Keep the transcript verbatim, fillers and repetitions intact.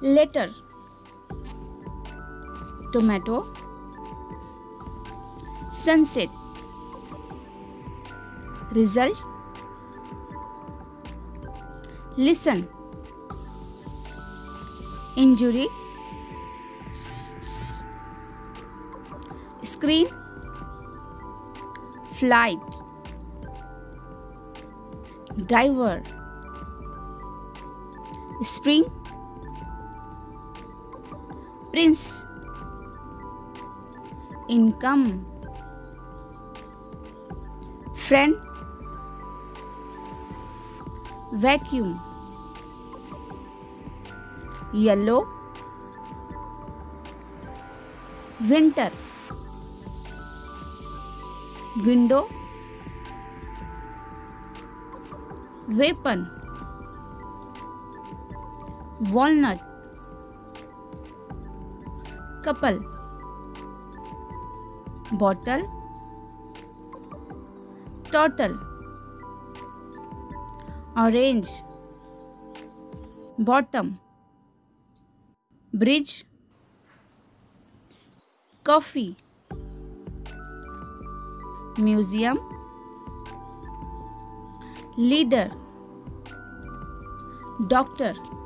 letter, tomato, sunset, result, listen, injury, screen, flight, driver, spring, prince, income, friend, vacuum, yellow, winter, window, weapon, walnut, couple, bottle, turtle, orange, bottom, bridge, coffee, museum, leader, doctor.